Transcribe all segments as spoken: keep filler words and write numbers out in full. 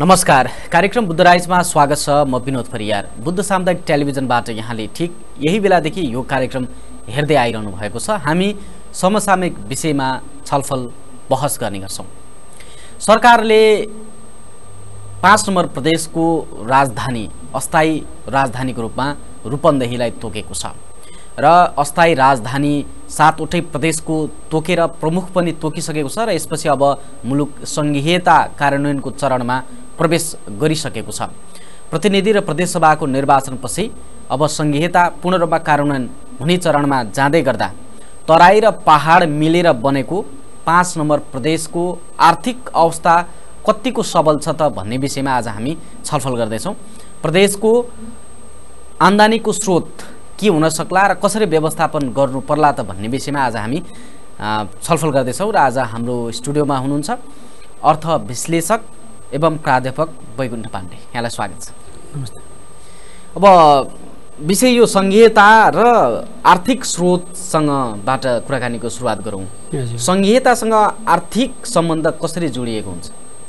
नमस्कार, कार्यक्रम बुद्धराइजमा स्वागत छ। म बिनोद परियार। बुद्ध सामुदायिक टेलिभिजनबाट यहाँले ठिक यही बेलादेखि यो कार्यक्रम हेर्दै आइरहनु भएको छ। हामी समसामयिक विषयमा छलफल बहस गर्ने गर्छौं। सरकारले पाँच नम्बर प्रदेशको राजधानी अस्थायी राजधानीको रूपमा रूपन्देहीलाई तोकेको छ र अस्थायी राजधानी सातवटै प्रदेशको तोकेर प्रमुख पनि तोकिसकेको छ र यसपछि अब मुलुक संघीयता कार्यान्वयनको चरणमा प्रवेश गरिसकेको छ। प्रतिनिधि र प्रदेशसभाको निर्वाचनपछि अब संघीयता पूर्ण रूपमा कार्यान्वयन हुने चरणमा जाँदै गर्दा तराई र पहाड मिलेर बनेको पाँच नम्बर प्रदेशको आर्थिक अवस्था कतिको सबल छ त भन्ने विषयमा आज हामी छलफल गर्दैछौँ। प्रदेशको आम्दानीको स्रोत के हुन सक्ला र कसरी व्यवस्थापन गर्नु पर्ला त भन्ने विषयमा आज हामी छलफल गर्दैछौँ र आज हाम्रो स्टुडियोमा हुनुहुन्छ अर्थ विश्लेषक एवं प्राध्यापक बैकुण्ठ पाण्डे। यहाँलाई स्वागत छ। नमस्ते। अब विषय यो संघीयता र आर्थिक स्रोतसँगबाट कुराकानीको सुरुवात गरौँ। संघीयतासँग आर्थिक सम्बन्ध कसरी जोडिएको हुन्छ?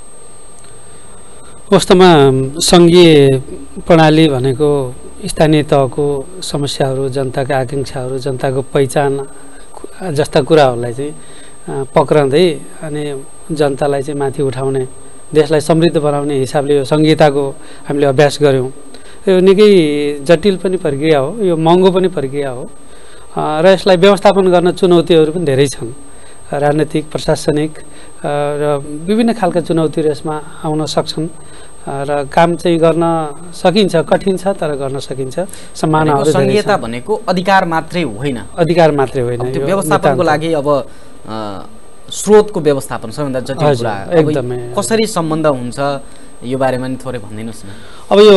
वास्तवमा सङ्घीय प्रणाली भनेको स्थानीय तहको समस्याहरू, जनताका आकाङ्क्षाहरू, जनताको पहिचान जस्ता कुराहरूलाई चाहिँ पक्रँदै अनि जनतालाई चाहिँ माथि उठाउने, देशलाई समृद्ध बनाउने हिसाबले यो सङ्घीयताको हामीले अभ्यास गऱ्यौँ। यो निकै जटिल पनि प्रक्रिया हो, यो महँगो पनि प्रक्रिया हो र यसलाई व्यवस्थापन गर्न चुनौतीहरू पनि धेरै छन्। राजनीतिक, प्रशासनिक र विभिन्न खालका चुनौतीहरू यसमा आउन सक्छन् र काम चाहिँ गर्न सकिन्छ, कठिन छ तर गर्न सकिन्छ। सम्मानहरू संघीयता भनेको अधिकार मात्रै होइन, अधिकार मात्रै होइन, त्यो व्यवस्थापनको लागि अब स्रोतको व्यवस्थापन सबैभन्दा जटिल कुरा। एकदमै कसरी सम्बन्ध हुन्छ यो बारेमा नि थोरै भनिदिनुहोस् न। अब यो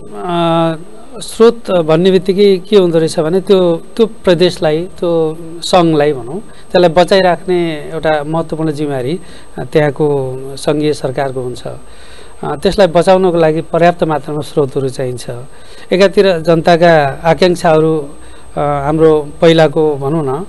स्रोत भन्ने बित्तिकै के हुँदो रहेछ भने त्यो त्यो प्रदेशलाई, त्यो सङ्घलाई भनौँ, त्यसलाई बचाइराख्ने एउटा महत्त्वपूर्ण जिम्मेवारी त्यहाँको सङ्घीय सरकारको हुन्छ। त्यसलाई बचाउनको लागि पर्याप्त मात्रामा स्रोतहरू चाहिन्छ। एकातिर जनताका आकाङ्क्षाहरू हाम्रो पहिलाको भनौँ न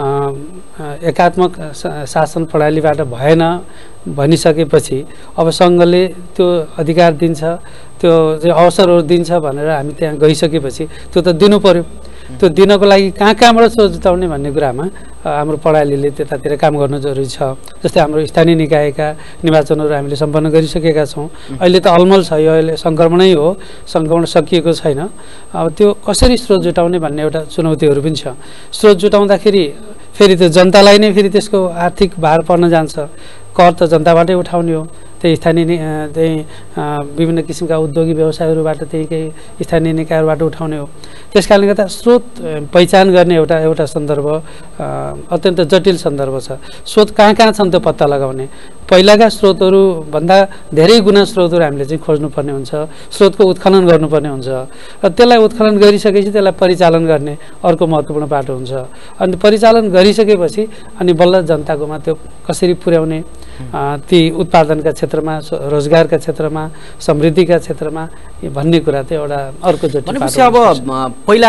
एकात्मक शासन प्रणालीबाट भएन भनिसकेपछि अब सङ्घले त्यो अधिकार दिन्छ, त्यो अवसरहरू दिन्छ भनेर हामी त्यहाँ गइसकेपछि त्यो त दिनु पर्यो। त्यो दिनको लागि कहाँ कहाँबाट स्रोत जुटाउने भन्ने कुरामा हाम्रो प्रणालीले त्यतातिर काम गर्नु जरुरी छ। जस्तै हाम्रो स्थानीय निकायका निर्वाचनहरू हामीले सम्पन्न गरिसकेका छौँ। अहिले त अलमल छ, यो अहिले सङ्क्रमणै हो, सङ्क्रमण सकिएको छैन। अब त्यो कसरी स्रोत जुटाउने भन्ने एउटा चुनौतीहरू पनि छ। स्रोत जुटाउँदाखेरि फेरि त्यो जनतालाई नै फेरि त्यसको आर्थिक भार पर्न जान्छ। कर त जनताबाटै उठाउने हो, त्यही स्थानीय त्यही विभिन्न किसिमका उद्योगी व्यवसायहरूबाट त्यही केही स्थानीय निकायहरूबाट उठाउने हो। त्यस कारणले गर्दा स्रोत पहिचान गर्ने एउटा एउटा सन्दर्भ अत्यन्त जटिल सन्दर्भ छ। स्रोत कहाँ कहाँ छन् त्यो पत्ता लगाउने, पहिलाका स्रोतहरूभन्दा धेरै गुणा स्रोतहरू हामीले चाहिँ खोज्नुपर्ने हुन्छ, स्रोतको उत्खनन गर्नुपर्ने हुन्छ र त्यसलाई उत्खनन गरिसकेपछि त्यसलाई परिचालन गर्ने अर्को महत्त्वपूर्ण बाटो हुन्छ। अनि परिचालन गरिसकेपछि अनि बल्ल जनताकोमा त्यो कसरी पुर्याउने, ती उत्पादनका क्षेत्रमा, रोजगारका क्षेत्रमा, समृद्धिका क्षेत्रमा भन्ने कुरा चाहिँ एउटा अर्को जटिल भनेपछि अब पहिला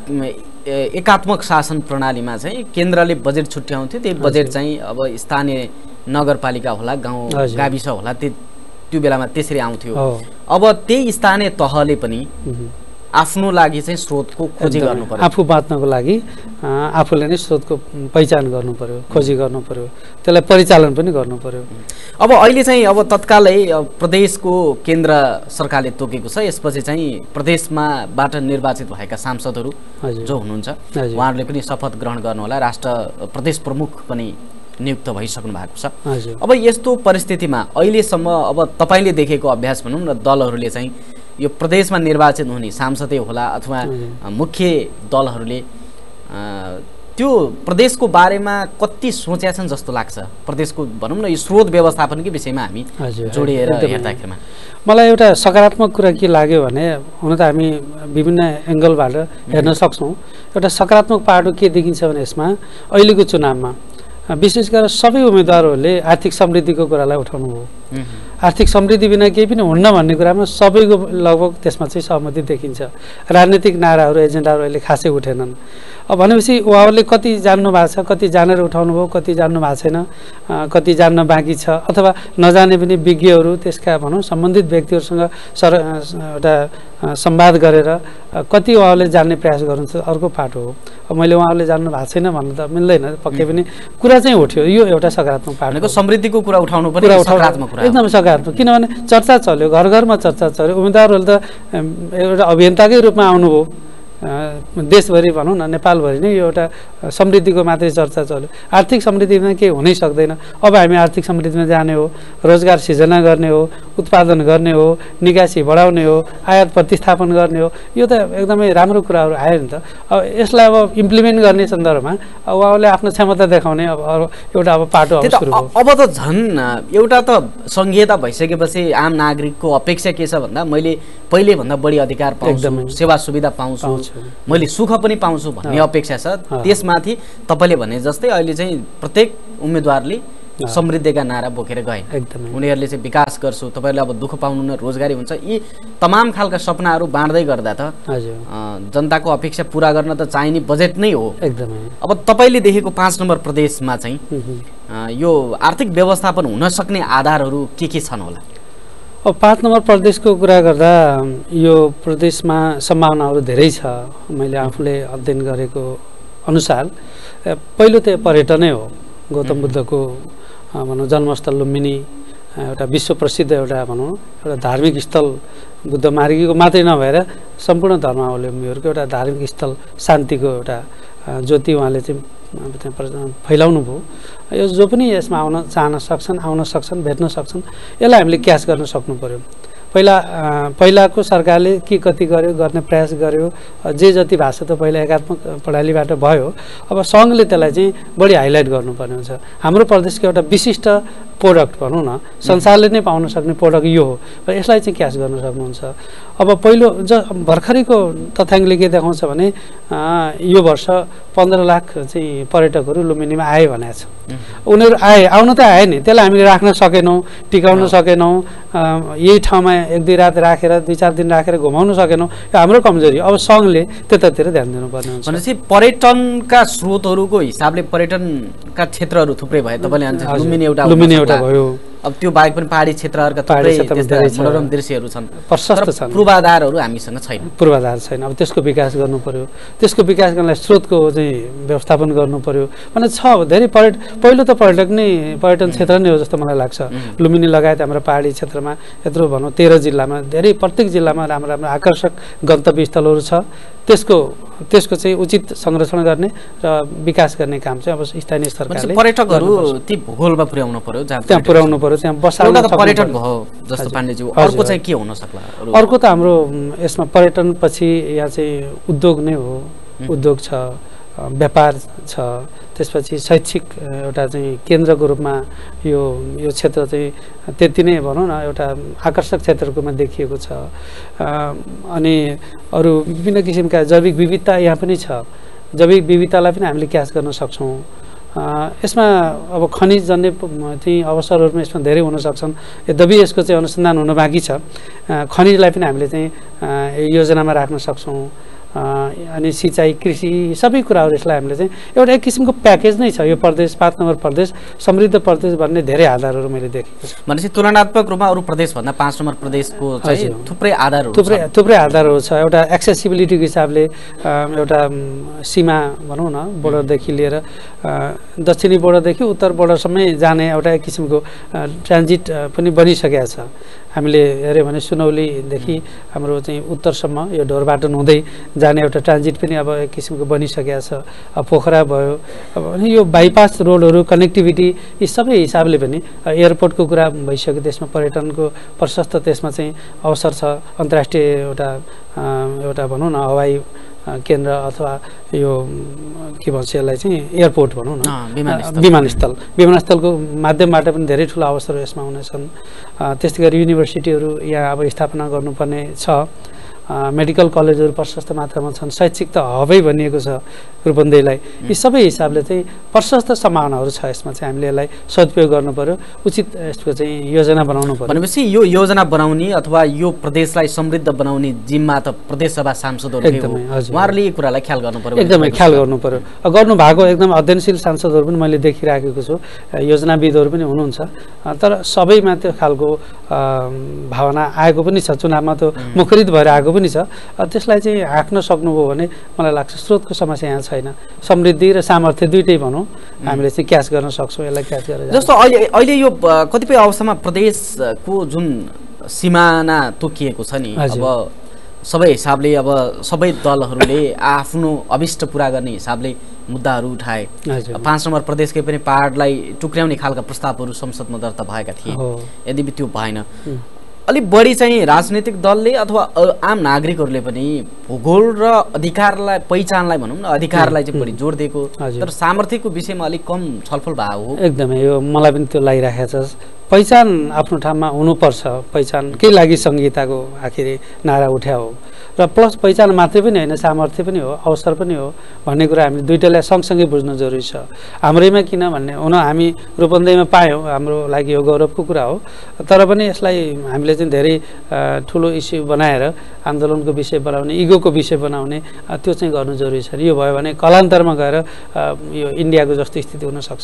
एकात्मक शासन प्रणालीमा चाहिँ केन्द्रले बजेट छुट्याउँथ्यो, त्यही बजेट चाहिँ अब स्थानीय नगरपालिका होला, गाउँ गाविस होला, त्यो बेलामा त्यसरी आउँथ्यो। अब त्यही स्थानीय तहले पनि आफ्नो लागि चाहिँ स्रोतको खोजी गर्नु पर्यो, आफू बाँच्नको लागि आफूले नै स्रोतको पहिचान गर्नु पर्यो, खोजी गर्नु पर्यो, त्यसलाई परिचालन पनि गर्नु पर्यो। अब अहिले चाहिँ अब तत्कालै प्रदेशको केन्द्र सरकारले तोकेको छ, यसपछि चाहिँ प्रदेशमा बाट निर्वाचित भएका सांसदहरू जो हुनुहुन्छ उहाँहरूले पनि शपथ ग्रहण गर्नु होला, राष्ट्र प्रदेश प्रमुख पनि नियुक्त भइसक्नु भएको छ। अब यस्तो परिस्थितिमा अहिलेसम्म अब तपाईँले देखेको अभ्यास भनौँ न, दलहरूले चाहिँ यो प्रदेशमा निर्वाचित हुने सांसदै होला अथवा मुख्य दलहरूले त्यो प्रदेशको बारेमा कति सोचेका छन् जस्तो लाग्छ? प्रदेशको भनौँ न यो स्रोत व्यवस्थापनकै विषयमा हामी जोडिएर हेर्दाखेरिमा मलाई एउटा सकारात्मक कुरा के लाग्यो भने, हुन त हामी विभिन्न एङ्गलबाट हेर्न सक्छौँ। एउटा सकारात्मक पाटो के देखिन्छ भने यसमा अहिलेको चुनावमा विशेष गरेर सबै उम्मेदवारहरूले आर्थिक समृद्धिको कुरालाई उठाउनु भयो। आर्थिक समृद्धि बिना केही पनि हुन्न भन्ने कुरामा सबैको लगभग त्यसमा चाहिँ सहमति देखिन्छ। राजनीतिक नाराहरू एजेन्डाहरू अहिले खासै उठेनन्। अब भनेपछि उहाँहरूले कति जान्नु भएको छ, कति जानेर उठाउनु भयो, कति जान्नु भएको छैन, कति जान्न बाँकी छ, अथवा नजाने पनि विज्ञहरू त्यसका भनौँ सम्बन्धित व्यक्तिहरूसँग सर एउटा संवाद गरेर कति उहाँहरूले जान्ने प्रयास गर्नुहुन्छ अर्को पाटो हो। अब मैले उहाँहरूले जान्नु भएको छैन भन्नु त मिल्दैन, पक्कै पनि कुरा चाहिँ उठ्यो। यो एउटा सकारात्मक पाटो, समृद्धिको कुरा उठाउनु पनि सकारात्मक कुरा, एकदम सकारात्मक। किनभने चर्चा चल्यो, घर घरमा चर्चा चल्यो। उम्मेदवारहरूले त एउटा अभियन्ताकै रूपमा आउनुभयो। देशभरि भनौँ न, नेपालभरि नै यो एउटा समृद्धिको मात्रै चर्चा चल्यो। आर्थिक समृद्धिमा केही हुनै सक्दैन। अब हामी आर्थिक समृद्धिमा जाने हो, रोजगार सिर्जना गर्ने हो, उत्पादन गर्ने हो, निकासी बढाउने हो, आयात प्रतिस्थापन गर्ने हो। यो त एकदमै राम्रो कुराहरू आयो नि त। अब यसलाई अब इम्प्लिमेन्ट गर्ने सन्दर्भमा अब उहाँले आफ्नो क्षमता देखाउने अब एउटा अब पाटो अब सुरु भयो। अब त झन् एउटा त सङ्घीयता भइसकेपछि आम नागरिकको अपेक्षा के छ भन्दा मैले पहिलेभन्दा बढी अधिकार पाउँछु, सेवा सुविधा पाउँछु, मैले सुख पनि पाउँछु भन्ने अपेक्षा छ। त्यसमाथि तपाईँले भने जस्तै अहिले चाहिँ प्रत्येक उम्मेदवारले समृद्धिका नारा बोकेर गए। उनीहरूले चाहिँ विकास गर्छु, तपाईँहरूले अब दुःख पाउनुहुन्न, रोजगारी हुन्छ, यी तमाम खालका सपनाहरू बाँड्दै गर्दा त जनताको अपेक्षा पुरा गर्न त चाहिने बजेट नै हो। एकदमै। अब तपाईँले देखेको पाँच नम्बर प्रदेशमा चाहिँ यो आर्थिक व्यवस्थापन हुन सक्ने आधारहरू के के छन् होला? अब पाँच नम्बर प्रदेशको कुरा गर्दा यो प्रदेशमा सम्भावनाहरू धेरै छ। मैले आफूले अध्ययन गरेको अनुसार पहिलो त पर्यटनै हो। गौतम बुद्धको भनौँ जन्मस्थल लुम्बिनी एउटा विश्व प्रसिद्ध एउटा भनौँ एउटा धार्मिक स्थल, बुद्ध मार्गीको मात्रै नभएर सम्पूर्ण धर्मावलम्बीहरूको एउटा धार्मिक स्थल, शान्तिको एउटा ज्योति उहाँले चाहिँ फैलाउनु भयो। यो जो पनि यसमा आउन चाहन सक्छन्, आउन सक्छन्, भेट्न सक्छन्, यसलाई हामीले क्याच गर्न सक्नु पर्यो। पहिला पहिलाको सरकारले के कति गर्यो, गर्ने प्रयास गर्यो, जे जति भाषा त पहिला एकात्मक प्रणालीबाट भयो। अब सङ्घले त्यसलाई चाहिँ बढी हाइलाइट गर्नुपर्ने हुन्छ। हाम्रो प्रदेशको एउटा विशिष्ट प्रोडक्ट भनौँ न, संसारले नै पाउन सक्ने प्रोडक्ट यो हो र यसलाई चाहिँ क्याच गर्न सक्नुहुन्छ। अब पहिलो ज भर्खरैको तथ्याङ्कले के देखाउँछ भने यो वर्ष पन्ध्र लाख चाहिँ पर्यटकहरू लुम्बिनीमा आए भनेको छ। उनीहरू आए, आउन त आए नि, त्यसलाई हामीले राख्न सकेनौँ, टिकाउन सकेनौँ, यही ठाउँमा एक दुई रात राखेर दुई चार दिन राखेर घुमाउन सकेनौँ, यो हाम्रो कमजोरी। अब सङ्घले त्यतातिर ध्यान दिनुपर्ने हुन्छ। भनेपछि पर्यटनका स्रोतहरूको हिसाबले पर्यटनका क्षेत्रहरू थुप्रै भए। तपाईँले लुम्बिनी एउटा लुम्बिनी एउटा भयो। अब त्यो बाहेक पनि पहाडी क्षेत्रहरूका थुप्रै मनोरम दृश्यहरू छन्, प्रशस्त छन्। पूर्वाधारहरू हामीसँग छैन, पूर्वाधार छैन। अब त्यसको विकास गर्नु पर्यो। त्यसको विकास गर्नलाई स्रोतको चाहिँ व्यवस्थापन गर्नु पर्यो। भने छ धेरै पर्यटन, पहिलो त पर्यटक नै पर्यटन क्षेत्र नै हो जस्तो मलाई लाग्छ। लुम्बिनी लगायत हाम्रो पहाडी क्षेत्रमा यत्रो भनौँ तेह्र जिल्लामा धेरै, प्रत्येक जिल्लामा राम्रो राम्रो आकर्षक गन्तव्य स्थलहरू छ। त्यसको त्यसको चाहिँ उचित संरक्षण गर्ने र विकास गर्ने काम चाहिँ अब स्थानीय सरकारले पर्यटकहरू ती भूगोलमा पुर्याउनु पर्यो, त्यहाँ पुर्याउनु पर्यो, त्यहाँ बसाल्न पर्यटन भयो जस्तो पाण्डेज्यू। अर्को चाहिँ के हुन सक्ला? अर्को त हाम्रो यसमा पर्यटन पछि यहाँ चाहिँ उद्योग नै हो। उद्योग छ, व्यापार छ, त्यसपछि शैक्षिक एउटा चाहिँ केन्द्रको रूपमा यो यो क्षेत्र चाहिँ त्यति नै भनौँ न एउटा आकर्षक क्षेत्रको रूपमा देखिएको छ। अनि अरू विभिन्न किसिमका जैविक विविधता यहाँ पनि छ। जैविक विविधतालाई पनि हामीले क्याच गर्न सक्छौँ। यसमा अब खनिज जन्य चाहिँ अवसरहरू पनि यसमा धेरै हुन सक्छन्। यद्यपि यसको चाहिँ अनुसन्धान हुन बाँकी छ। खनिजलाई पनि हामीले चाहिँ योजनामा राख्न सक्छौँ। अनि सिँचाइ, कृषि सबै कुराहरू यसलाई हामीले चाहिँ एउटा एक किसिमको प्याकेज नै छ। यो प्रदेश पाँच नम्बर प्रदेश समृद्ध प्रदेश भन्ने धेरै आधारहरू मैले देखेको छु। भनेपछि तुलनात्मक रूपमा अरू प्रदेशभन्दा पाँच नम्बर प्रदेशको चाहिँ थुप्रै आधारहरू थुप्रै थुप्रै आधारहरू छ। एउटा एक्सेसिबिलिटीको हिसाबले एउटा सीमा भनौँ न, बोर्डरदेखि लिएर दक्षिणी बोर्डरदेखि उत्तर बोर्डरसम्मै जाने एउटा एक किसिमको ट्रान्जिट पनि बनिसकेको छ। हामीले हेऱ्यौँ भने सुनौलीदेखि हाम्रो चाहिँ उत्तरसम्म यो ढोरबाटन हुँदै जाने एउटा ट्रान्जिट पनि अब एक किसिमको बनिसकेको छ। अब पोखरा भयो, अब यो बाइपास रोडहरू, कनेक्टिभिटी, यी सबै हिसाबले पनि एयरपोर्टको कुरा भइसक्यो। त्यसमा पर्यटनको प्रशस्त त्यसमा चाहिँ अवसर छ। अन्तर्राष्ट्रिय एउटा एउटा भनौँ न हवाई केन्द्र अथवा यो के भन्छ यसलाई चाहिँ एयरपोर्ट भनौँ न, विमानस्थल विमानस्थलको माध्यमबाट पनि धेरै ठुलो अवसरहरू यसमा हुनेछन्। त्यस्तै गरी युनिभर्सिटीहरू यहाँ अब स्थापना गर्नुपर्ने छ। मेडिकल कलेजहरू प्रशस्त मात्रामा छन्, शैक्षिक त हबै भनिएको छ रूपन्देहीलाई। यी सबै हिसाबले चाहिँ प्रशस्त सम्भावनाहरू छ। यसमा चाहिँ हामीले यसलाई सदुपयोग गर्नु पर्यो, उचित यसको चाहिँ योजना बनाउनु पर्यो। भनेपछि यो योजना बनाउने अथवा यो प्रदेशलाई समृद्ध बनाउने जिम्मा त प्रदेशसभा सांसदहरूले हो, उहाँहरूले यी कुरालाई ख्याल गर्नु पर्यो। एकदमै ख्याल गर्नु पर्यो। गर्नु भएको एकदम अध्ययनशील सांसदहरू पनि मैले देखिराखेको छु, योजनाविदहरू पनि हुनुहुन्छ, तर सबैमा त्यो खालको भावना आएको पनि छ, चुनावमा त मुखरित भएर आएको पनि छ। त्यसलाई चाहिँ हाँक्न सक्नुभयो भने मलाई लाग्छ स्रोतको समस्या यहाँ छैन, समृद्धि र सामर्थ्य दुइटै भनौँ हामीले चाहिँ क्याच गर्न सक्छौँ, यसलाई क्याच गरेर। जस्तो अहिले अहिले यो कतिपय अवस्थामा प्रदेशको जुन सिमाना तोकिएको छ नि, अब सबै हिसाबले अब सबै दलहरूले आफ्नो अभिष्ट पुरा गर्ने हिसाबले मुद्दाहरू उठाए। पाँच नम्बर प्रदेशकै पनि पहाडलाई टुक्र्याउने खालका प्रस्तावहरू संसदमा दर्ता भएका थिए। यद्यपि त्यो भएन, अलिक बढी चाहिँ राजनीतिक दलले अथवा आम नागरिकहरूले पनि भूगोल र अधिकारलाई पहिचानलाई भनौँ न अधिकारलाई चाहिँ बढी जोड दिएको, तर सामर्थ्यको विषयमा अलिक कम छलफल भएको हो। एकदमै यो मलाई पनि त्यो लागिरहेको छ। पहिचान आफ्नो ठाउँमा हुनुपर्छ, पहिचानकै लागि संहिताको आखिरी नारा उठ्या हो, र प्लस पहिचान मात्रै पनि होइन, सामर्थ्य पनि हो, अवसर पनि हो भन्ने कुरा हामीले दुइटालाई सँगसँगै बुझ्नु जरुरी छ। हाम्रैमा किन भन्ने हुन हामी रूपन्देहीमा पायौँ, हाम्रो लागि यो गौरवको कुरा हो, तर पनि यसलाई हामीले चाहिँ धेरै ठुलो इस्यु बनाएर आन्दोलनको विषय बनाउने, इगोको विषय बनाउने त्यो चाहिँ गर्नु जरुरी छ। यो भयो भने कलान्तरमा गएर यो इन्डियाको जस्तो स्थिति हुनसक्छ।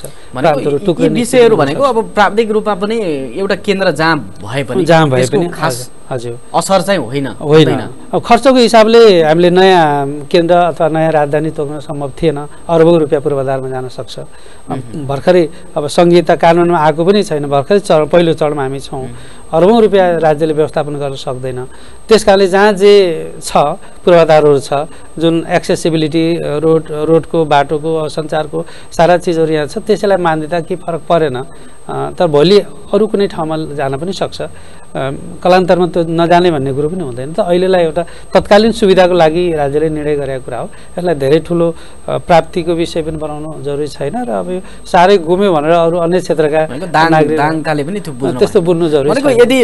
विषयहरू भनेको अब प्राविधिक रूपमा पनि एउटा केन्द्र जहाँ भए पनि जहाँ भए पनि खास हजुर असर चाहिँ होइन होइन। अब खर्चको हिसाबले हामीले नयाँ केन्द्र अथवा नयाँ राजधानी तोक्न सम्भव थिएन, अरबौँ रुपियाँ पूर्वाधारमा जान सक्छ। भर्खरै अब संहिता कानुनमा आएको पनि छैन, भर्खरै चरण पहिलो चरणमा हामी छौँ, अरबौँ रुपियाँ राज्यले व्यवस्थापन गर्न सक्दैन। त्यस कारणले जहाँ जे छ पूर्वाधारहरू छ, जुन एक्सेसिबिलिटी रोड रोडको बाटोको सञ्चारको सारा चिजहरू यहाँ छ, त्यसैलाई मान्यता के फरक परेन, तर भोलि अरू कुनै ठाउँमा जान पनि सक्छ, कलान्तरमा त्यो नजाने भन्ने कुरो पनि हुँदैन। त अहिलेलाई एउटा तत्कालीन सुविधाको लागि राज्यले निर्णय गरेको कुरा हो, यसलाई धेरै ठुलो प्राप्तिको विषय पनि बनाउनु जरुरी छैन। र अब यो साह्रै गुम्यो भनेर अरू अन्य क्षेत्रका दाङकाले पनि त्यस्तो बुझ्नु जरुरी छ। यदि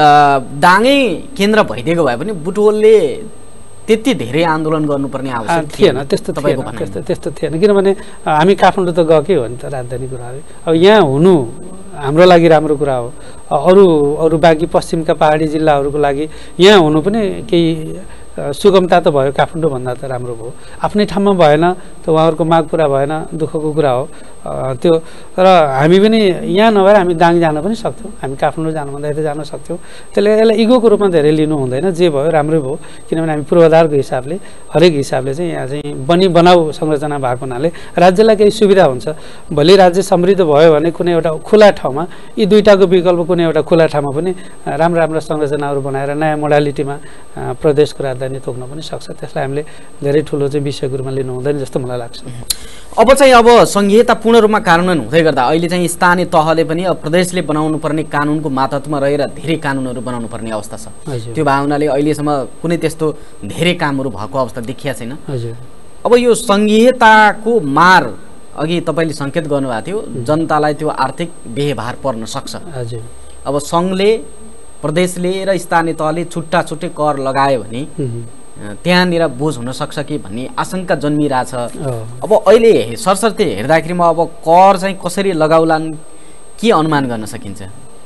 दाङै केन्द्र भइदिएको भए पनि बुटवलले त्यति धेरै आन्दोलन गर्नुपर्ने आवश्यक थिएन, त्यस्तो थिएन, त्यस्तो त्यस्तो थिएन। किनभने हामी काठमाडौँ त गएकै हो नि त राजधानी कुराहरू, अब यहाँ हुनु हाम्रो लागि राम्रो कुरा हो। अरू अरू बाँकी पश्चिमका पहाडी जिल्लाहरूको लागि यहाँ हुनु पनि केही सुगमता त भयो, काठमाडौँ भन्दा त राम्रो भयो। आफ्नै ठाउँमा भएन त उहाँहरूको माग पुरा भएन, दुःखको कुरा हो त्यो। र हामी पनि यहाँ नभएर हामी दाङ जान पनि सक्थ्यौँ, हामी काठमाडौँ जानुभन्दा यता जान सक्थ्यौँ। त्यसले यसलाई इगोको रूपमा धेरै लिनु हुँदैन, जे भयो राम्रै भयो। किनभने हामी पूर्वाधारको हिसाबले हरेक हिसाबले चाहिँ यहाँ चाहिँ बनी बनाऊ संरचना भएको हुनाले राज्यलाई केही सुविधा हुन्छ। भोलि राज्य समृद्ध भयो भने कुनै एउटा खुला ठाउँमा यी दुईटाको विकल्प कुनै एउटा खुला ठाउँमा पनि राम्रा राम्रा संरचनाहरू बनाएर नयाँ मोडालिटीमा प्रदेशको राजधानी तोक्न पनि सक्छ। त्यसलाई हामीले धेरै ठुलो चाहिँ विषयको रूपमा लिनु हुँदैन जस्तो मलाई लाग्छ। अब चाहिँ अब संहिता पूर्ण रूपमा कार्यान्वयन हुँदै गर्दा अहिले चाहिँ स्थानीय तहले पनि अब प्रदेशले बनाउनु पर्ने कानुनको मातहतमा रहेर धेरै कानुनहरू बनाउनु पर्ने अवस्था छ। त्यो भावनाले अहिलेसम्म कुनै त्यस्तो धेरै कामहरू भएको अवस्था देखिया छैन। अब यो संहिताको मार अघि तपाईँले सङ्केत गर्नुभएको थियो, जनतालाई त्यो आर्थिक व्यवहार पर्न सक्छ। अब सङ्घले प्रदेशले र स्थानीय तहले छुट्टा छुट्टै कर लगायो भने त्यहाँनिर बोझ हुन सक्छ कि भन्ने आशंका जन्मिरहेछ। अब अहिले सरसर्ती हेर्दाखेरिमा अब कर चाहिँ कसरी लगाउलान् के अनुमान गर्न सकिन्छ?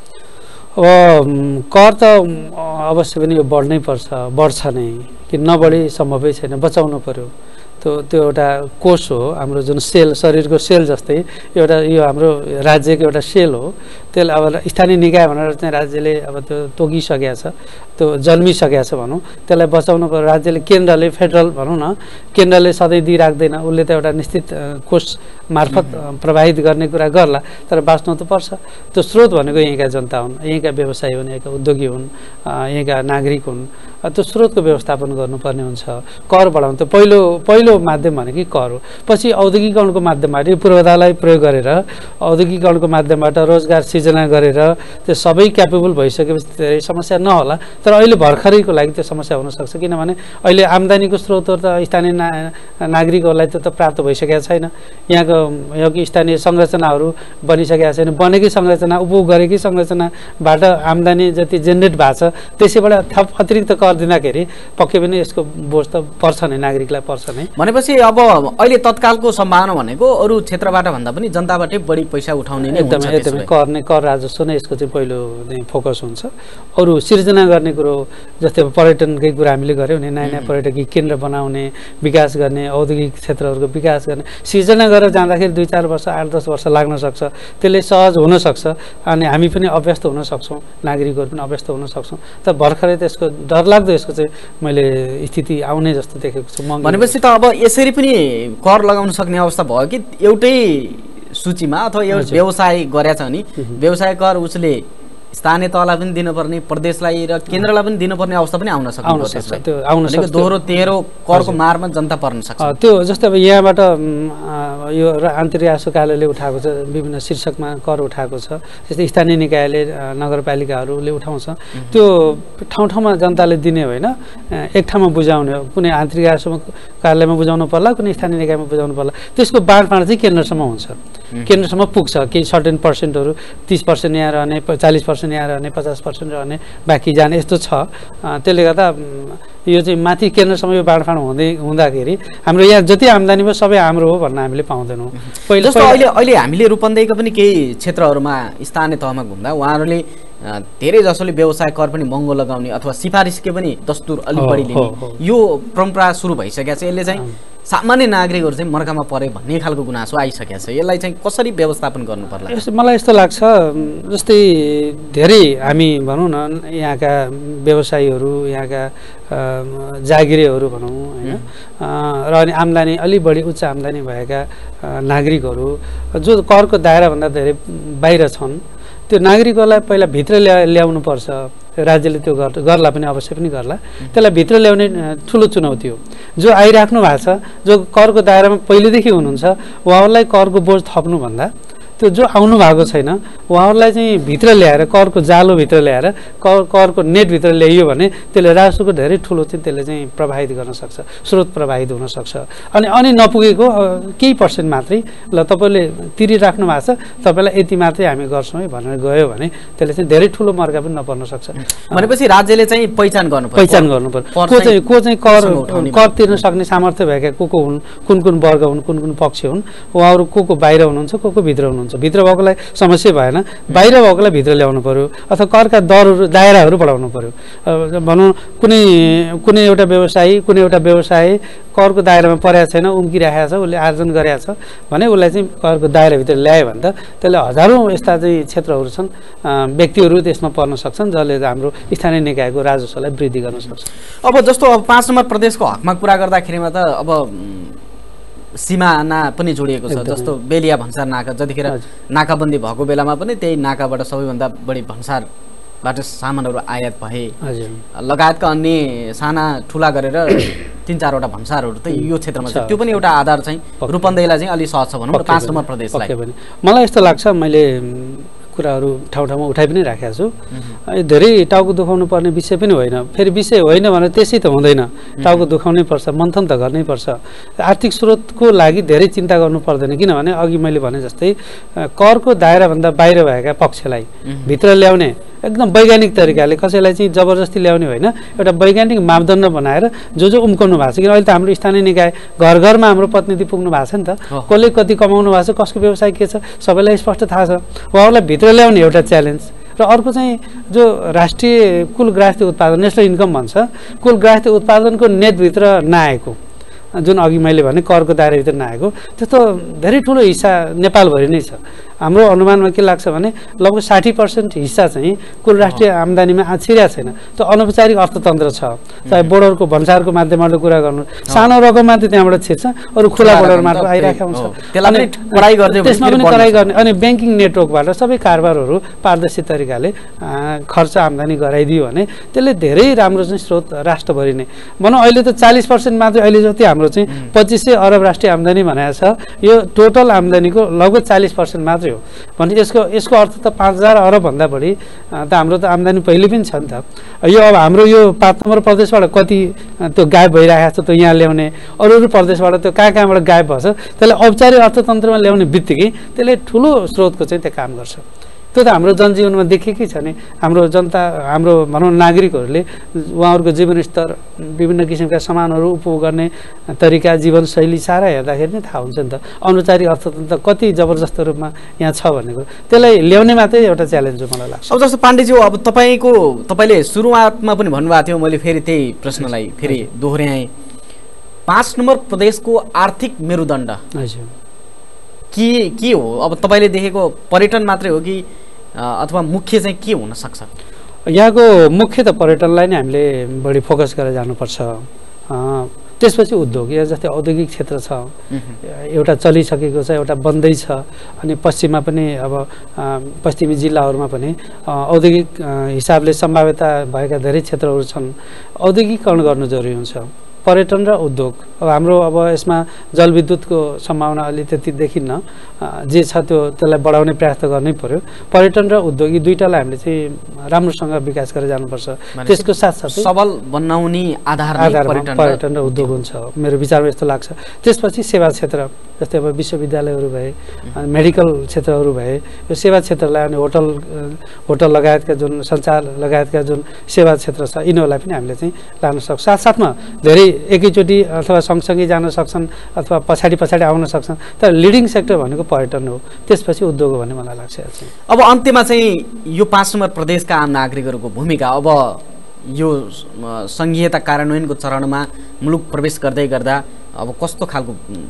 अब कर त अवश्य पनि यो बढ्नै पर्छ, बढ्छ नै, कि नबढी सम्भवै छैन, बचाउनु पर्यो। त्यो त्यो एउटा कोष हो, हाम्रो जुन सेल शरीरको सेल जस्तै एउटा यो हाम्रो राज्यको एउटा सेल हो। त्यसले अब स्थानीय निकाय भनेर चाहिँ राज्यले अब त्यो तोकिसकेको छ, त्यो जन्मिसकेको छ भनौँ, त्यसलाई बचाउनु पर्यो। राज्यले केन्द्रले फेडरल भनौँ न, केन्द्रले सधैँ दिइराख्दैन, उसले त एउटा निश्चित कोष मार्फत प्रवाहित गर्ने कुरा गर्ला, तर बाँच्नु त पर्छ। त्यो स्रोत भनेको यहीँका जनता हुन्, यहीँका व्यवसायी हुन्, यहीँका उद्योगी हुन्, यहीँका नागरिक हुन्। त्यो स्रोतको व्यवस्थापन गर्नुपर्ने हुन्छ। कर बढाउनु त पहिलो पहिलो माध्यम भनेकै कर हो। पछि औद्योगिकरणको माध्यमबाट यो पूर्वाधारलाई प्रयोग गरेर औद्योगिकरणको माध्यमबाट रोजगार सिर्जना गरेर त्यो सबै क्यापेबल भइसकेपछि धेरै समस्या नहोला। तर अहिले भर्खरैको लागि त्यो समस्या हुनसक्छ, किनभने अहिले आम्दानीको स्रोतहरू त स्थानीय ना नागरिकहरूलाई त्यो त प्राप्त भइसकेको छैन। यहाँको यहाँको स्थानीय संरचनाहरू बनिसकेका छैन, बनेकै संरचना उपभोग गरेकै संरचनाबाट आम्दानी जति जेनेरेट भएको छ त्यसैबाट थप अतिरिक्त कर दिँदाखेरि पक्कै पनि यसको बोझ त पर्छ नै, नागरिकलाई पर्छ नै। भनेपछि अब अहिले तत्कालको सम्भावना भनेको अरू क्षेत्रबाट भन्दा पनि जनताबाटै बढी पैसा उठाउने नै हुन्छ। एकदमै एकदमै कर नै कर राजस्व नै यसको चाहिँ पहिलो चाहिँ फोकस हुन्छ। अरू सिर्जना गर्ने कुरो जस्तै अब पर्यटनकै कुरा हामीले गऱ्यौँ भने नयाँ नयाँ पर्यटकीय केन्द्र बनाउने, विकास गर्ने, औद्योगिक क्षेत्रहरूको विकास गर्ने, सिर्जना गरेर जाँदाखेरि दुई चार वर्ष आठ दस वर्ष लाग्न सक्छ, त्यसले सहज हुनसक्छ अनि हामी पनि अभ्यस्त हुन सक्छौँ, नागरिकहरू पनि अभ्यस्त हुन सक्छौँ। तर भर्खरै त्यसको डरलाग्दो यसको चाहिँ मैले स्थिति आउने जस्तो देखेको छु। भनेपछि त अब यसरी पनि कर लगाउन सक्ने अवस्था भयो कि एउटै सूचीमा अथवा एउटा व्यवसाय गरेछ भने व्यवसाय कर उसले स्थानीय तहलाई पनि दिनुपर्ने, प्रदेशलाई र केन्द्रलाई पनि दिनुपर्ने अवस्था पनि आउन सक्छ। त्यो आउन सक्छ, दोहोरो तेह्रो करको मारमा जनता पर्न सक्छ। त्यो जस्तै अब यहाँबाट यो आन्तरिक राजस्व कार्यालयले उठाएको छ, विभिन्न शीर्षकमा कर उठाएको छ, जस्तै स्थानीय निकायले नगरपालिकाहरूले उठाउँछ, त्यो ठाउँ ठाउँमा जनताले दिने होइन, एक ठाउँमा बुझाउने हो। कुनै आन्तरिक राजस्व कार्यालयमा बुझाउनु पर्ला, कुनै स्थानीय निकायमा बुझाउनु पर्ला, त्यसको बाँडफाँड चाहिँ केन्द्रसम्म हुन्छ, केन्द्रसम्म पुग्छ। केही सर्टेन पर्सेन्टहरू तिस पर्सेन्ट यहाँ रहने, चालिस पर्सेन्ट यहाँ रहने, पचास पर्सेन्ट रहने, बाँकी जाने, यस्तो छ। त्यसले गर्दा यो चाहिँ माथि केन्द्रसम्म यो बाँडफाँड हुँदै हुँदाखेरि हाम्रो यहाँ जति आम्दानी भयो सबै हाम्रो हो भन्न हामीले पाउँदैनौँ। पहिला जस्तो अहिले अहिले हामीले रूपन्देहीका पनि केही क्षेत्रहरूमा स्थानीय तहमा घुम्दा उहाँहरूले धेरै जसोले व्यवसाय कर पनि महँगो लगाउने अथवा सिफारिसकै पनि दस्तुर अलिक बढी लिने यो परम्परा सुरु भइसकेको छ। यसले चाहिँ सामान्य नागरिकहरू चाहिँ मर्कामा परे भन्ने खालको गुनासो आइसकेको छ। यसलाई चाहिँ कसरी व्यवस्थापन गर्नु पर्ला? यस्तो मलाई यस्तो लाग्छ, जस्तै धेरै हामी भनौँ न यहाँका व्यवसायीहरू, यहाँका जागिरेहरू भनौँ होइन, र अनि आम्दानी अलिक बढी उच्च आम्दानी भएका नागरिकहरू जो करको दायराभन्दा धेरै बाहिर छन्, त्यो नागरिकहरूलाई पहिला भित्र ल्या ल्याउनु पर्छ। राज्यले त्यो गर् गर्ला पनि, अवश्य पनि गर्ला। त्यसलाई भित्र ल्याउने ठुलो चुनौती हो। जो आइराख्नु भएको छ, जो करको दायरामा पहिलेदेखि हुनुहुन्छ, उहाँहरूलाई करको बोझ थप्नुभन्दा त्यो जो आउनु भएको छैन उहाँहरूलाई चाहिँ भित्र ल्याएर, करको जालोभित्र ल्याएर, कर करको नेटभित्र ल्याइयो भने त्यसले राजस्वको धेरै ठुलो चाहिँ त्यसले चाहिँ प्रभावित गर्न सक्छ, स्रोत प्रभावित हुनसक्छ। अनि अनि नपुगेको केही पर्सेन्ट मात्रै ल तपाईँले तिरिराख्नु भएको छ, तपाईँलाई यति मात्रै हामी गर्छौँ है भनेर गयो भने त्यसले चाहिँ धेरै ठुलो मर्का पनि नपर्न सक्छ। भनेपछि राज्यले चाहिँ पहिचान गर्नु पर्छ, पहिचान गर्नु पर्छ को चाहिँ को चाहिँ कर कर तिर्न सक्ने सामर्थ्य भएका को को हुन्, कुन कुन वर्ग हुन्, कुन कुन पक्ष हुन्, उहाँहरू को को बाहिर हुनुहुन्छ, को को भित्र हुनुहुन्छ। भित्र भएकोलाई समस्या भएन, बाहिर भएकोलाई भित्र ल्याउनु पर्यो अथवा करका दरहरू दायराहरू बढाउनु पर्यो। भनौँ कुनै कुनै एउटा व्यवसायी कुनै एउटा व्यवसाय करको दायरामा परेको छैन, उम्किरहेको छ, उसले आर्जन गरेको छ भने उसलाई चाहिँ करको दायराभित्र ल्यायो भने त त्यसले हजारौँ यस्ता चाहिँ क्षेत्रहरू छन्, व्यक्तिहरू त्यसमा पर्न सक्छन् जसले हाम्रो स्थानीय निकायको राजस्वलाई वृद्धि गर्न सक्छ। अब जस्तो अब पाँच नम्बर प्रदेशको हकमा कुरा गर्दाखेरिमा त अब सिमाना पनि जोडिएको छ। जस्तो बेलिया भन्सार नाका, जतिखेर नाकाबन्दी भएको बेलामा पनि त्यही नाकाबाट सबैभन्दा बढी भन्सारबाट सामानहरू आयात भए, लगायतका अन्य साना ठुला गरेर तीन चारवटा भन्सारहरू त यो क्षेत्रमा छ। त्यो पनि एउटा आधार चाहिँ रूपन्देहीलाई चाहिँ अलि सहज छ भनौँ न पाँच नम्बर प्रदेशलाई। मलाई यस्तो लाग्छ, मैले कुराहरू ठाउँ ठाउँमा उठाइ पनि राखेको छु। धेरै टाउको दुखाउनु पर्ने विषय पनि होइन, फेरि विषय होइन भने त्यसै त हुँदैन, टाउको दुखाउनै पर्छ, मन्थन त गर्नै पर्छ। आर्थिक स्रोतको लागि धेरै चिन्ता गर्नु पर्दैन, किनभने अघि मैले भने जस्तै करको दायराभन्दा बाहिर भएका पक्षलाई भित्र ल्याउने एकदम वैज्ञानिक तरिकाले, कसैलाई चाहिँ जबरजस्ती ल्याउने होइन, एउटा वैज्ञानिक मापदण्ड बनाएर जो जो उम्काउनु भएको छ। किन अहिले त हाम्रो स्थानीय निकाय घर घरमा हाम्रो प्रतिनिधि पुग्नु भएको छ नि त, कसले कति कमाउनु भएको छ, कसको व्यवसाय के छ सबैलाई स्पष्ट थाहा छ। उहाँहरूलाई भित्र ल्याउने एउटा च्यालेन्ज। र अर्को चाहिँ जो राष्ट्रिय कुल ग्राहस्थ्य उत्पादन, नेसनल इन्कम भन्छ, कुल ग्राहस्थ्य उत्पादनको नेटभित्र नआएको, जुन अघि मैले भने करको दायराभित्र नआएको, त्यस्तो धेरै ठुलो हिस्सा नेपालभरि नै छ। हाम्रो अनुमानमा के लाग्छ भने लगभग साठी पर्सेन्ट हिस्सा चाहिँ कुल राष्ट्रिय आम्दानीमा छिरेको छैन। त्यो अनौपचारिक अर्थतन्त्र छ, चाहे बोर्डरको भन्सारको माध्यमबाट कुरा गर्नु, सानो रकम मात्रै त्यहाँबाट छिर्छ, अरू खुला बोर्डर मार्फत आइरहेको हुन्छ, त्यसमा पनि कडाइ गर्ने। अनि ब्याङ्किङ नेटवर्कबाट सबै कारोबारहरू पारदर्शी तरिकाले खर्च आम्दानी गराइदियो भने त्यसले धेरै राम्रो चाहिँ स्रोत राष्ट्रभरि नै भनौँ। अहिले त चालिस पर्सेन्ट मात्रै, अहिले जति हाम्रो चाहिँ पच्चिस सय अरब राष्ट्रिय आम्दानी भनेको छ, यो टोटल आम्दानीको लगभग चालिस पर्सेन्ट मात्र मात्रै हो भने यसको यसको अर्थ त पाँच हजार अरबभन्दा बढी त हाम्रो त आम्दानी पहिले पनि छ नि त। यो अब हाम्रो यो पाँच नम्बर प्रदेशबाट कति त्यो गायब भइरहेको छ त्यो यहाँ ल्याउने, अरू अरू प्रदेशबाट त्यो कहाँ कहाँबाट गायब भएछ त्यसलाई औपचारिक अर्थतन्त्रमा ल्याउने बित्तिकै त्यसले ठुलो स्रोतको चाहिँ त्यो काम गर्छ। त्यो त हाम्रो जनजीवनमा देखेकै छ नि। हाम्रो जनता हाम्रो भनौँ नागरिकहरूले उहाँहरूको जीवनस्तर विभिन्न किसिमका सामानहरू उपभोग गर्ने तरिका जीवनशैली सारा हेर्दाखेरि नै थाहा हुन्छ नि त अनौपचारिक अर्थतन्त्र कति जबरजस्त रूपमा यहाँ छ भन्ने कुरो। त्यसलाई ल्याउने मात्रै एउटा च्यालेन्ज हो मलाई लाग्छ। अब जस्तो पाण्डेज्यू अब तपाईँको तपाईँले सुरुवातमा पनि भन्नुभएको थियो, मैले फेरि त्यही प्रश्नलाई फेरि दोहोऱ्याएँ। पाँच नम्बर प्रदेशको आर्थिक मेरुदण्ड हजुर के के हो? अब तपाईँले देखेको पर्यटन मात्रै हो कि अथवा मुख्य चाहिँ के हुन सक्छ? यहाँको मुख्य त पर्यटनलाई नै हामीले बढी फोकस गरेर जानुपर्छ। त्यसपछि उद्योग, यहाँ जस्तै औद्योगिक क्षेत्र छ एउटा चलिसकेको छ, एउटा बन्दै छ। अनि पश्चिममा पनि अब पश्चिमी जिल्लाहरूमा पनि औद्योगिक हिसाबले सम्भाव्यता भएका धेरै क्षेत्रहरू छन्। औद्योगिकरण गर्नु जरुरी हुन्छ। पर्यटन र उद्योग अब हाम्रो अब यसमा जलविद्युतको सम्भावना अलि त्यति देखिन्न, जे छ त्यो त्यसलाई बढाउने प्रयास त गर्नै पर्यो। पर्यटन र उद्योग यी दुईटालाई हामीले चाहिँ राम्रोसँग विकास गरेर जानुपर्छ। त्यसको साथसाथै सबल बनाउने आधार पर्यटन र उद्योग हुन्छ मेरो विचारमा यस्तो लाग्छ। त्यसपछि सेवा क्षेत्र जस्तै अब विश्वविद्यालयहरू भए, मेडिकल क्षेत्रहरू भए, यो सेवा क्षेत्रलाई अनि होटल होटल लगायतका जुन सञ्चार लगायतका जुन सेवा क्षेत्र छ यिनीहरूलाई पनि हामीले चाहिँ लान सक्छौँ। साथसाथमा धेरै एकैचोटि अथवा सँगसँगै जान सक्छन् अथवा पछाडि पछाडि आउन सक्छन्, तर लिडिङ सेक्टर भनेको पर्यटन हो, त्यसपछि उद्योग हो भन्ने मलाई लाग्छ। अब अन्त्यमा चाहिँ यो पाँच नम्बर प्रदेशका आम नागरिकहरूको भूमिका अब यो सङ्घीयता कार्यान्वयनको चरणमा मुलुक प्रवेश गर्दै गर्दा अब कस्तो खालको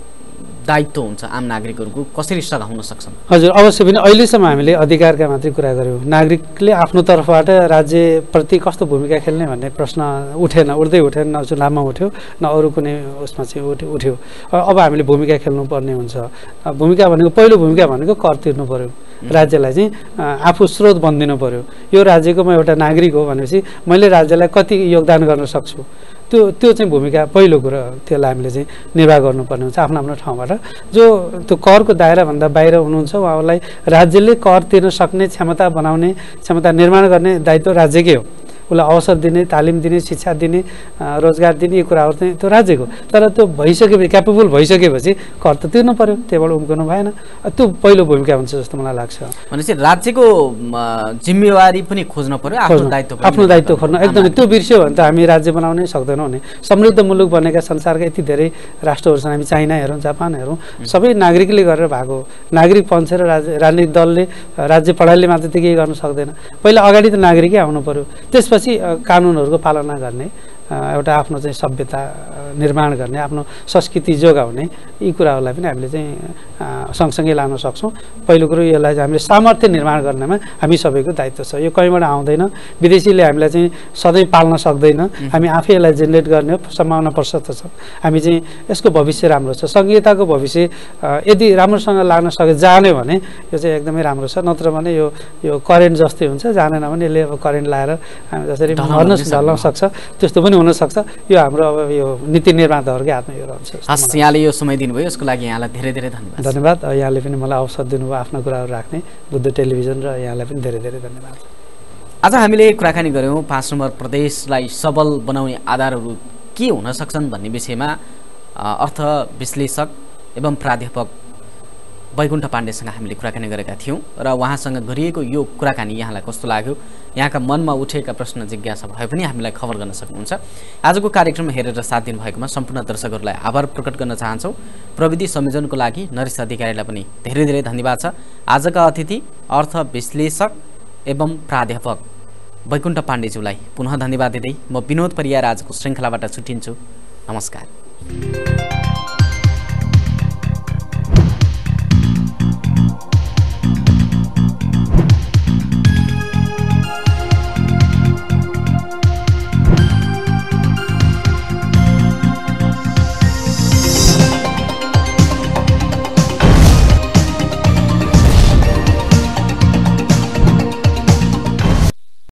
दायित्व हुन्छ आम नागरिकहरूको, कसरी सघाउन सक्छन्? हजुर अवश्य पनि अहिलेसम्म हामीले अधिकारका मात्रै कुरा गऱ्यौँ। नागरिकले आफ्नो तर्फबाट राज्यप्रति कस्तो भूमिका खेल्ने भन्ने प्रश्न उठेन, उठ्दै उठेन, न चुनावमा उठ्यो न अरू कुनै उसमा चाहिँ उठ्यो उठ्यो अब हामीले भूमिका खेल्नुपर्ने हुन्छ। भूमिका भनेको पहिलो भूमिका भनेको कर तिर्नु पऱ्यो, राज्यलाई चाहिँ आफू स्रोत बनिदिनु पऱ्यो। यो राज्यको म एउटा नागरिक हो भनेपछि मैले राज्यलाई कति योगदान गर्न सक्छु, त्यो त्यो चाहिँ भूमिका पहिलो कुरो, त्यसलाई हामीले चाहिँ निर्वाह गर्नुपर्ने हुन्छ आफ्नो आफ्नो ठाउँबाट। जो त्यो करको दायराभन्दा बाहिर हुनुहुन्छ उहाँहरूलाई राज्यले कर तिर्न सक्ने क्षमता बनाउने, क्षमता निर्माण गर्ने दायित्व राज्यकै हो। उसलाई अवसर दिने, तालिम दिने, शिक्षा दिने, रोजगार दिने, यो कुराहरू चाहिँ त्यो राज्यको। तर त्यो भइसकेपछि क्यापेबल भइसकेपछि कर त तिर्नु पऱ्यो, त्यहाँबाट उम्कनु भएन। त्यो पहिलो भूमिका हुन्छ जस्तो मलाई लाग्छ। भनेपछि राज्यको जिम्मेवारी पनि खोज्न पऱ्यो, आफ्नो दायित्व आफ्नो दायित्व खोज्न एकदमै। त्यो बिर्स्यो भने त हामी राज्य बनाउनै सक्दैनौँ नि। समृद्ध मुलुक बनेका संसारका यति धेरै राष्ट्रहरू छन्, हामी चाइना हेरौँ, जापान हेरौँ, सबै नागरिकले गरेर भएको। नागरिक पञ्च र राज्य राजनीतिक दलले राज्य प्रणालीले मात्र त केही गर्न सक्दैन। पहिला अगाडि त नागरिकै आउनु पऱ्यो, त्यसपछि पछि कानुनहरूको पालना गर्ने, एउटा आफ्नो चाहिँ सभ्यता निर्माण गर्ने, आफ्नो संस्कृति जोगाउने, यी कुराहरूलाई पनि हामीले चाहिँ सँगसँगै लान सक्छौँ। पहिलो कुरो यसलाई चाहिँ हामीले सामर्थ्य निर्माण गर्नमा हामी सबैको दायित्व छ। यो कहीँबाट आउँदैन, विदेशीले हामीलाई चाहिँ सधैँ पाल्न सक्दैन, हामी आफै यसलाई जेनेरेट गर्ने हो, सम्भावना प्रशस्त छ। हामी चाहिँ यसको भविष्य राम्रो छ। सङ्घीयताको भविष्य यदि राम्रोसँग लान सके जाने भने यो चाहिँ एकदमै राम्रो छ। नत्र भने यो यो करेन्ट जस्तै हुन्छ, जानेन भने यसले अब करेन्ट लाएर हामी जसरी भर्न ढल्न सक्छ त्यस्तो पनि हुनसक्छ। यो हाम्रो अब यो नीति निर्माताहरूकै हातमा यो रहन्छ। हस्, यहाँले यो समय दिनुभयो यसको लागि यहाँलाई धेरै धेरै धन्यवाद। धन्यवाद। यहाँले पनि मलाई अवसर दिनुभयो आफ्ना कुराहरू राख्ने, बुद्ध टेलिभिजन र यहाँलाई पनि धेरै धेरै धन्यवाद। आज हामीले कुराकानी गऱ्यौँ पाँच नम्बर प्रदेशलाई सबल बनाउने आधारहरू के हुन सक्छन् भन्ने विषयमा अर्थ विश्लेषक एवं प्राध्यापक बैकुण्ठ पाण्डेसँग हामीले कुराकानी गरेका थियौँ र उहाँसँग गरिएको यो कुराकानी यहाँलाई कस्तो लाग्यो, यहाँका मनमा उठेका प्रश्न जिज्ञासा भए पनि हामीलाई खबर गर्न सक्नुहुन्छ। आजको कार्यक्रम हेरेर साथ दिनुभएकोमा सम्पूर्ण दर्शकहरूलाई आभार प्रकट गर्न चाहन्छौँ। प्रविधि संयोजनको लागि नरेश अधिकारीलाई पनि धेरै धेरै धन्यवाद छ। आजका अतिथि अर्थ विश्लेषक एवं प्राध्यापक बैकुण्ठ पाण्डेज्यूलाई पुनः धन्यवाद दिँदै म विनोद परियार आजको श्रृङ्खलाबाट छुट्टिन्छु। नमस्कार।